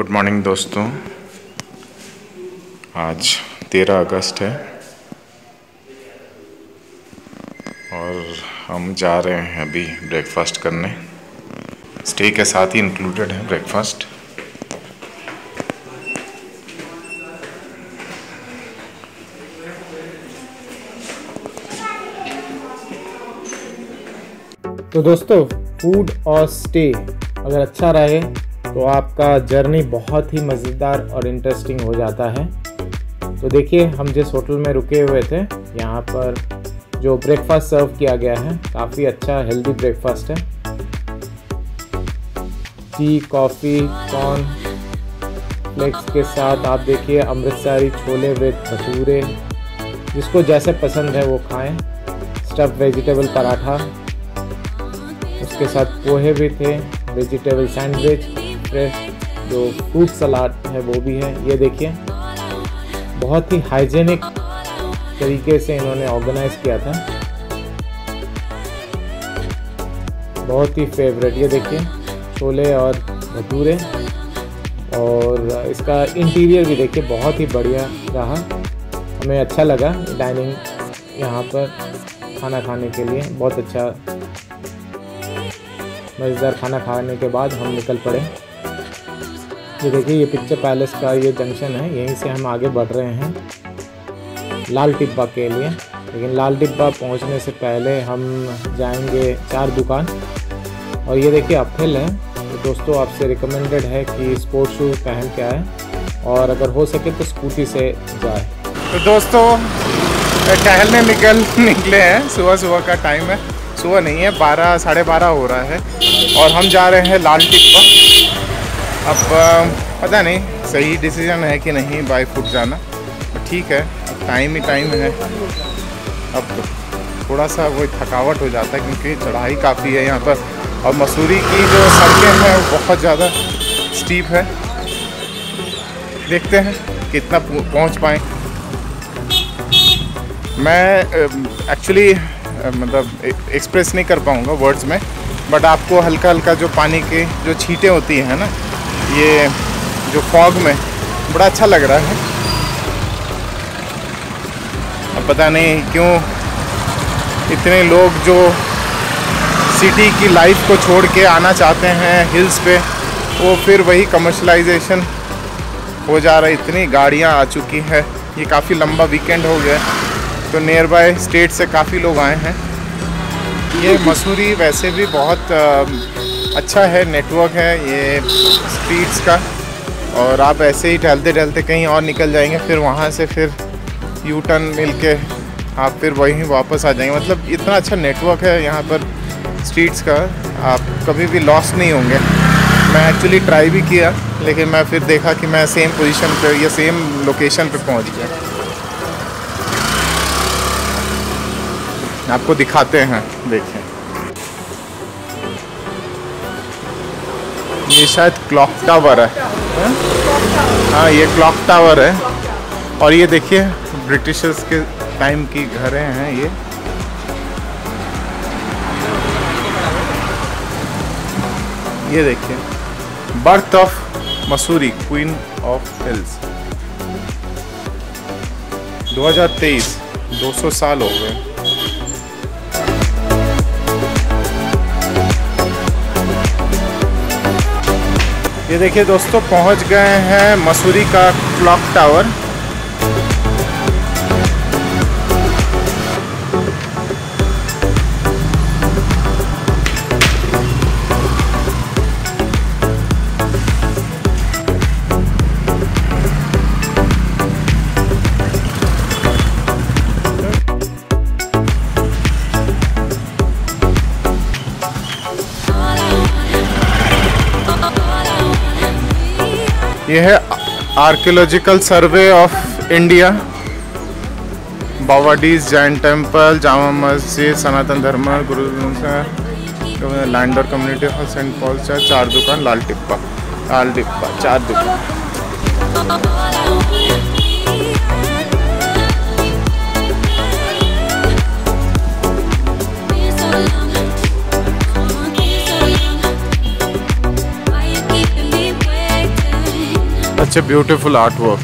Good morning दोस्तों। आज 13 अगस्त है और हम जा रहे हैं अभी ब्रेकफास्ट करने। स्टे के साथ ही इंक्लूडेड है ब्रेकफास्ट। तो दोस्तों, फूड और स्टे अगर अच्छा रहे तो आपका जर्नी बहुत ही मज़ेदार और इंटरेस्टिंग हो जाता है। तो देखिए, हम जिस होटल में रुके हुए थे, यहाँ पर जो ब्रेकफास्ट सर्व किया गया है काफ़ी अच्छा हेल्दी ब्रेकफास्ट है। टी, कॉफ़ी, कॉर्न फ्लेक्स के साथ आप देखिए अमृतसरी छोले विद भटूरे, जिसको जैसे पसंद है वो खाएं। स्टफ वेजिटेबल पराठा, उसके साथ पोहे भी थे, वेजिटेबल सैंडविच, फ्रेश जो फ्रूट सलाद है वो भी है। ये देखिए, बहुत ही हाइजेनिक तरीके से इन्होंने ऑर्गेनाइज किया था। बहुत ही फेवरेट। ये देखिए छोले और भटूरे, और इसका इंटीरियर भी देखिए बहुत ही बढ़िया रहा। हमें अच्छा लगा डाइनिंग यहाँ पर खाना खाने के लिए। बहुत अच्छा मज़ेदार खाना खाने के बाद हम निकल पड़े। ये देखिए, ये पिक्चर पैलेस का ये जंक्शन है, यहीं से हम आगे बढ़ रहे हैं लाल टिब्बा के लिए। लेकिन लाल टिब्बा पहुंचने से पहले हम जाएंगे 4 दुकान। और ये देखिए अपहिल है, तो दोस्तों आपसे रिकमेंडेड है कि स्पोर्ट्स शूज़ पहन के आए, और अगर हो सके तो स्कूटी से जाए। तो दोस्तों टहलने निकले हैं। सुबह का टाइम है, सुबह नहीं है, 12 साढ़े 12 हो रहा है और हम जा रहे हैं लाल टिब्बा। अब पता नहीं सही डिसीजन है कि नहीं बाय फुट जाना, ठीक है, अब टाइम ही टाइम है। अब थोड़ा सा वो थकावट हो जाता है क्योंकि चढ़ाई काफ़ी है यहाँ पर, और मसूरी की जो सड़कें हैं वो बहुत ज़्यादा स्टीप है। देखते हैं कितना पहुँच पाएँ। मैं एक्चुअली मतलब एक्सप्रेस नहीं कर पाऊँगा वर्ड्स में, बट आपको हल्का हल्का जो पानी के जो छींटें होती हैं ना, ये जो फॉग में, बड़ा अच्छा लग रहा है। अब पता नहीं क्यों इतने लोग जो सिटी की लाइफ को छोड़ के आना चाहते हैं हिल्स पे, वो फिर वही कमर्शलाइजेशन हो जा रहा है। इतनी गाड़ियाँ आ चुकी है, ये काफ़ी लंबा वीकेंड हो गया, तो नियर बाय स्टेट से काफ़ी लोग आए हैं। ये मसूरी वैसे भी बहुत अच्छा है, नेटवर्क है ये स्ट्रीट्स का, और आप ऐसे ही टहलते टहलते कहीं और निकल जाएंगे, फिर वहाँ से फिर यू टर्न मिल के आप फिर वहीं वापस आ जाएंगे। मतलब इतना अच्छा नेटवर्क है यहाँ पर स्ट्रीट्स का, आप कभी भी लॉस्ट नहीं होंगे। मैं एक्चुअली ट्राई भी किया, लेकिन मैं फिर देखा कि मैं सेम पोजीशन पे या सेम लोकेशन पे पहुँच गया। आपको दिखाते हैं, देखें। ये शायद क्लॉक टावर है, हाँ ये क्लॉक टावर है। और ये देखिए ब्रिटिशर्स के टाइम की घरें हैं ये देखिए, birth of Mussoorie, queen of hills. 2023, 200 साल हो गए। ये देखिए दोस्तों, पहुंच गए हैं मसूरी का क्लॉक टावर। यह है आर्कियोलॉजिकल सर्वे ऑफ इंडिया, बावाडीज जैन टेम्पल, जामा मस्जिद, सनातन धर्म गुरु, लैंड और community hall, saint Paul church, 4 दुकान, लाल टिब्बा 4 दुकान। Such a beautiful artwork.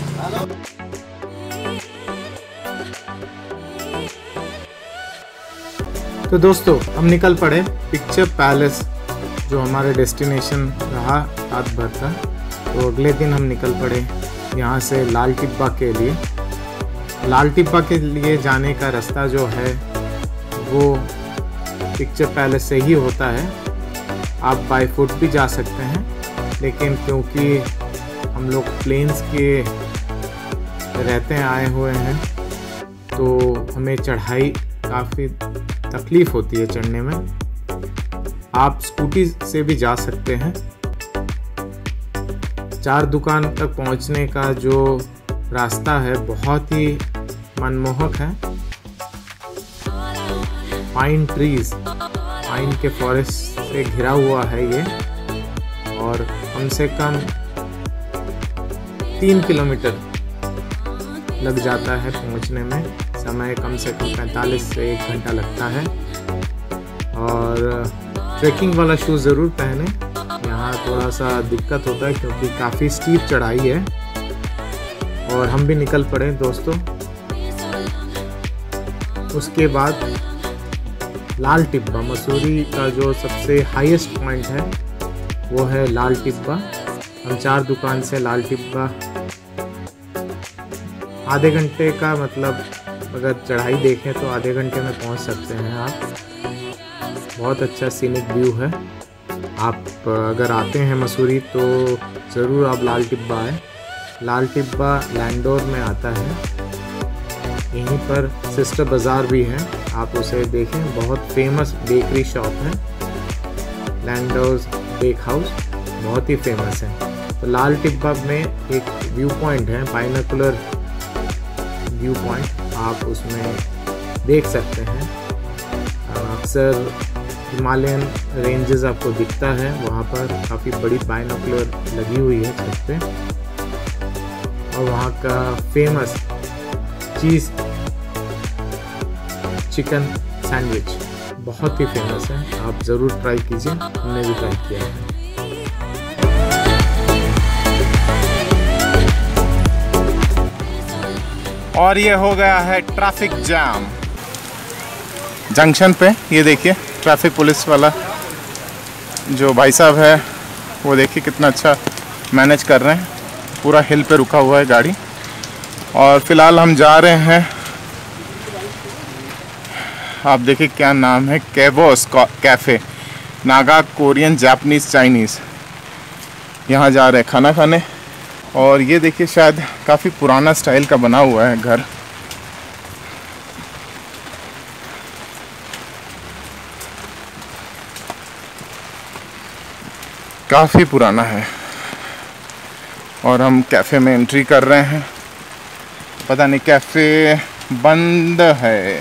तो दोस्तों हम निकल पड़े पिक्चर पैलेस, जो हमारे डेस्टिनेशन रहा रात भर का। तो अगले दिन हम निकल पड़े यहाँ से लाल टिब्बा के लिए। लाल टिब्बा के लिए जाने का रास्ता जो है वो पिक्चर पैलेस से ही होता है। आप बाय फुट भी जा सकते हैं, लेकिन क्योंकि हम लोग प्लेन्स के रहते हैं आए हुए हैं तो हमें चढ़ाई काफ़ी तकलीफ़ होती है चढ़ने में। आप स्कूटी से भी जा सकते हैं। 4 दुकान तक पहुंचने का जो रास्ता है बहुत ही मनमोहक है। पाइन ट्रीज, पाइन के फॉरेस्ट से घिरा हुआ है ये, और कम से कम 3 किलोमीटर लग जाता है पहुंचने में। समय कम से कम 45 से 1 घंटा लगता है। और ट्रैकिंग वाला शूज़ ज़रूर पहने, यहाँ थोड़ा सा दिक्कत होता है क्योंकि काफ़ी स्टीप चढ़ाई है। और हम भी निकल पड़े दोस्तों। उसके बाद लाल टिब्बा, मसूरी का जो सबसे हाईएस्ट पॉइंट है वो है लाल टिब्बा। हम 4 दुकान से लाल टिब्बा आधे घंटे का, मतलब अगर चढ़ाई देखें तो आधे घंटे में पहुंच सकते हैं आप। बहुत अच्छा सीनिक व्यू है। आप अगर आते हैं मसूरी तो ज़रूर आप लाल टिब्बा आए। लाल टिब्बा लैंडोर में आता है। यहीं पर सिस्टर बाज़ार भी है, आप उसे देखें। बहुत फेमस बेकरी शॉप है, लैंडोर्स बेक हाउस, बहुत ही फेमस है। तो लाल टिब्बा में एक व्यू पॉइंट है, बाइनोकुलर व्यू पॉइंट, आप उसमें देख सकते हैं। अक्सर हिमालयन रेंजेस आपको दिखता है, वहाँ पर काफ़ी बड़ी बाइनोकुलर लगी हुई है छत पे। और वहाँ का फेमस चीज़ चिकन सैंडविच बहुत ही फेमस है, आप ज़रूर ट्राई कीजिए। हमने भी ट्राई किया है। और ये हो गया है ट्रैफिक जाम जंक्शन पे। ये देखिए ट्रैफिक पुलिस वाला जो भाई साहब है वो देखिए कितना अच्छा मैनेज कर रहे हैं। पूरा हिल पे रुका हुआ है गाड़ी। और फिलहाल हम जा रहे हैं, आप देखिए क्या नाम है, केवोस cafe, Naga, Korean, Japanese, Chinese. यहाँ जा रहे हैं खाना खाने। और ये देखिए शायद काफ़ी पुराना स्टाइल का बना हुआ है घर। काफ़ी पुराना है। और हम कैफ़े में एंट्री कर रहे हैं। पता नहीं कैफ़े बंद है।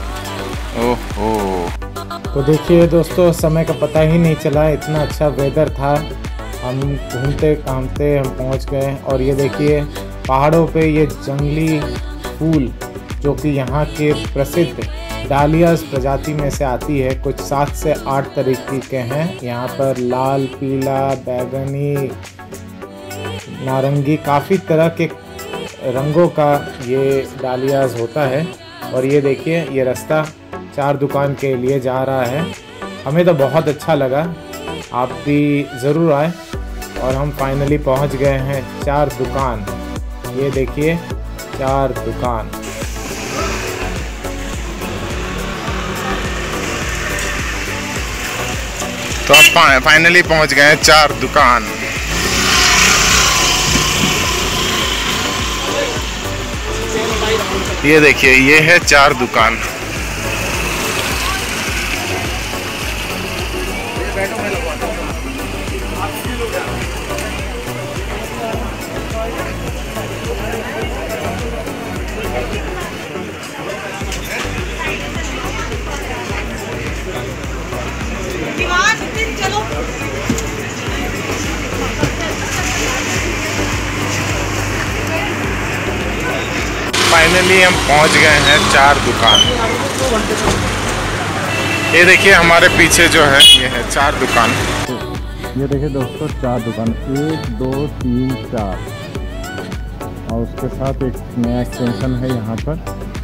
ओहो। तो देखिए दोस्तों, समय का पता ही नहीं चला, इतना अच्छा वेदर था। हम घूमते घामते हम पहुंच गए। और ये देखिए पहाड़ों पे ये जंगली फूल जो कि यहाँ के प्रसिद्ध डालियास प्रजाति में से आती है, कुछ 7 से 8 तरीके के हैं यहाँ पर। लाल, पीला, बैगनी, नारंगी, काफ़ी तरह के रंगों का ये डालियास होता है। और ये देखिए ये रास्ता 4 दुकान के लिए जा रहा है। हमें तो बहुत अच्छा लगा, आप भी ज़रूर आए। और हम फाइनली पहुंच गए हैं 4 दुकान। ये देखिए 4 दुकान। तो आप फाइनली पहुंच गए हैं 4 दुकान। ये देखिए ये है 4 दुकान। फाइनली हम पहुंच गए हैं 4 दुकान। ये देखिए हमारे पीछे जो है ये है 4 दुकान। ये देखिए दोस्तों 4 दुकान, 1 2 3 4, और उसके साथ एक नया एक्सटेंशन है यहाँ पर।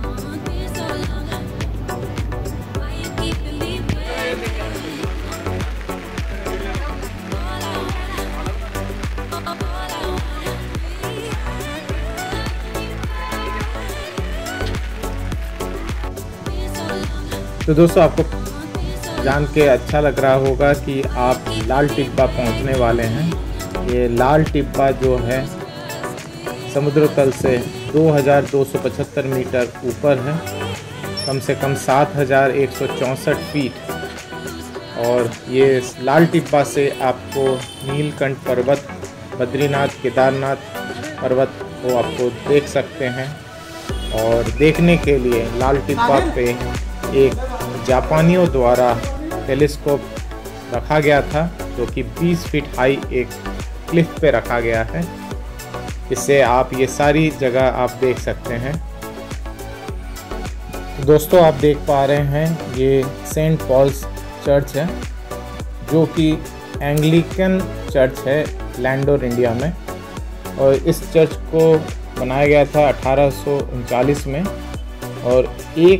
तो दोस्तों आपको जान के अच्छा लग रहा होगा कि आप लाल टिब्बा पहुंचने वाले हैं। ये लाल टिब्बा जो है समुद्र तल से 2275 मीटर ऊपर है, कम से कम 7164 फीट। और ये लाल टिब्बा से आपको नीलकंठ पर्वत, बद्रीनाथ, केदारनाथ पर्वत को आपको देख सकते हैं। और देखने के लिए लाल टिब्बा पे एक जापानियों द्वारा टेलीस्कोप रखा गया था, जो कि 20 फीट हाई एक क्लिफ पे रखा गया है। इससे आप ये सारी जगह आप देख सकते हैं। दोस्तों आप देख पा रहे हैं ये सेंट पॉल्स चर्च है, जो कि एंग्लिकन चर्च है लैंडोर, इंडिया में। और इस चर्च को बनाया गया था 1839 में, और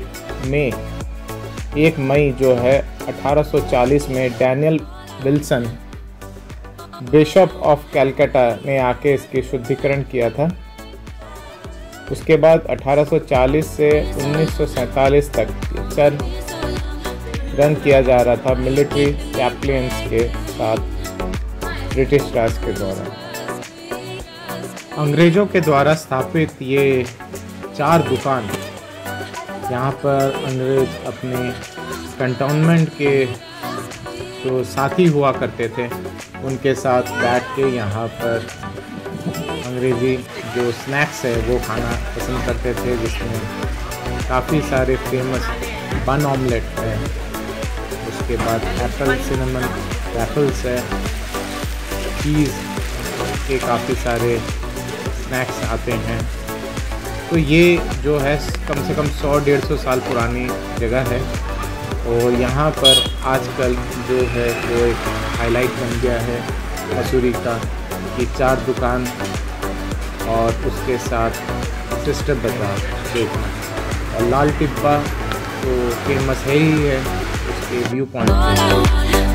1 मई जो है 1840 में Daniel Wilson, bishop of Calcutta ने आके इसकी शुद्धिकरण किया था। उसके बाद 1840 से 1947 तक चर्च रन किया जा रहा था मिलिट्री कैप्लियंस के साथ ब्रिटिश राज के द्वारा। अंग्रेज़ों के द्वारा स्थापित ये 4 दुकान, यहाँ पर अंग्रेज अपने कंटोनमेंट के जो साथी हुआ करते थे उनके साथ बैठ के यहाँ पर अंग्रेज़ी जो स्नैक्स है वो खाना पसंद करते थे, जिसमें काफ़ी सारे फेमस बन ऑमलेट है, उसके बाद एप्पल सिनेमन रैफल्स है, चीज़ के काफ़ी सारे स्नैक्स आते हैं। तो ये जो है कम से कम 100-150 साल पुरानी जगह है, और यहाँ पर आजकल जो है वो एक हाईलाइट बन गया है मसूरी का, कि 4 दुकान और उसके साथ सिस्टर बाजार देखना। और लाल टिब्बा तो फेमस है ही है उसके व्यू पॉइंट।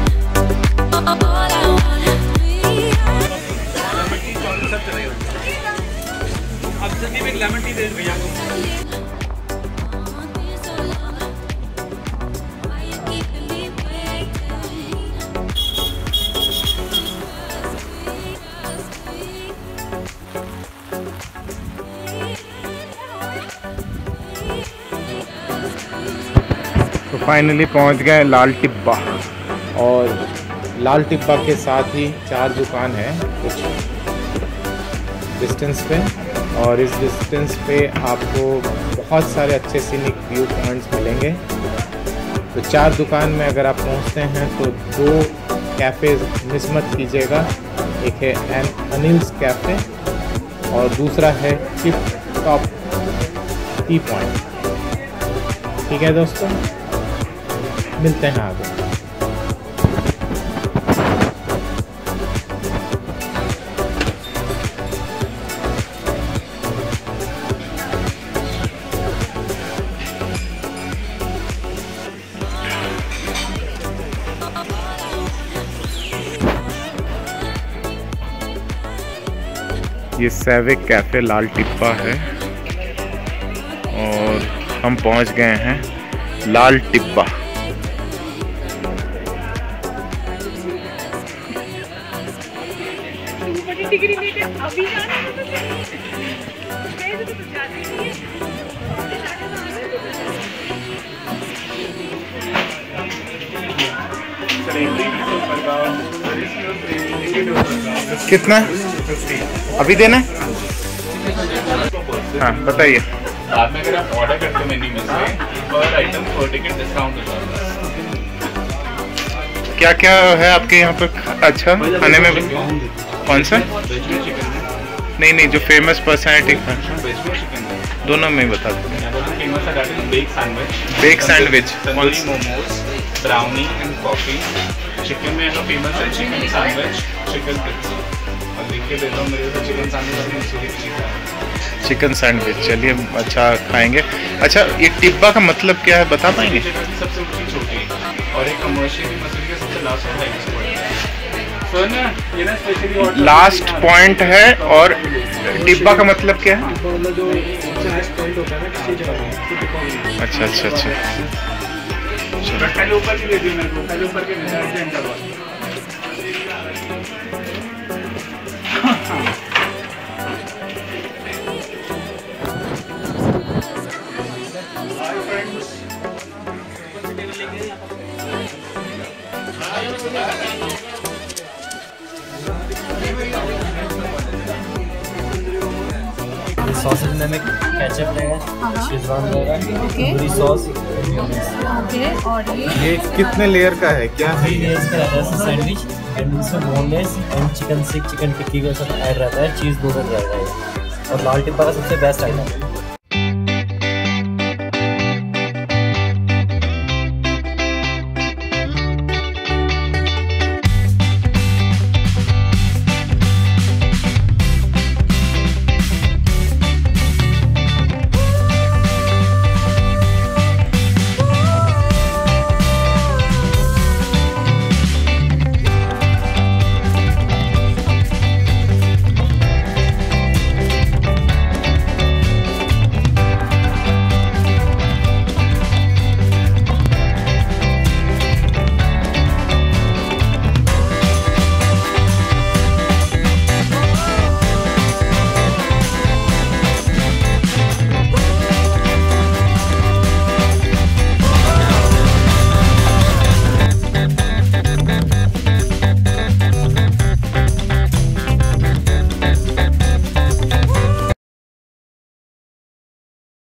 तो फाइनली पहुंच गए लाल टिब्बा। और लाल टिब्बा के साथ ही 4 दुकान है कुछ डिस्टेंस पे, और इस डिस्टेंस पे आपको बहुत सारे अच्छे सीनिक व्यू पॉइंट्स मिलेंगे। तो 4 दुकान में अगर आप पहुंचते हैं तो 2 कैफ़े मिस मत कीजिएगा। एक है अनिल्स कैफ़े और दूसरा है टिप टॉप टी पॉइंट। ठीक है दोस्तों, मिलते हैं आगे। ये सैविक कैफ़े लाल टिब्बा है और हम पहुंच गए हैं लाल टिब्बा। कितना अभी देना है? हाँ बताइए। बाद में अगर आप ऑर्डर करते हो मेन्यू में से पर आइटम 40% डिस्काउंट हो जाता है। क्या क्या है आपके यहाँ पर अच्छा खाने में? कौन सा? नहीं जो फेमस पर्सनैलिटी दोनों में बता देते हैं। फेमस है bake sandwich. Bake sandwich, momos, brownie and coffee. Chicken में जो फेमस है चिकन सैंडविच, चिकन पिज्जा। और देखिए देता हूँ मेरे को चिकन सैंडविच मसूरी की चीज़ है। चिकन सैंडविच, चलिए अच्छा खाएंगे। अच्छा ये टिब्बा का मतलब क्या है बता पाएंगे? चिकन की सबसे ऊँची चोटी और एक कमर्शियल मसूरी का सबसे लास्ट पॉइंट है। लास्ट पॉइंट है और टिब्बा का मतलब क्या है? अच्छा अच्छा अच्छा, पहले ऊपर की दे दियो मेरे को, पहले ऊपर के डिजाइन करवा। सॉसेज में केचप रहेगा, शेजवान रहेगा, पूरी सॉस, ओके। और ये कितने लेयर का है क्या? 3 लेयर्स का रहता है सैंडविच एंड इसमें boneless and chicken seekh, chicken tikki का सब ऐड रहता है, चीज़ दोनों रहेगा ये। और लाल टिब्बा का सबसे बेस्ट आइटम है।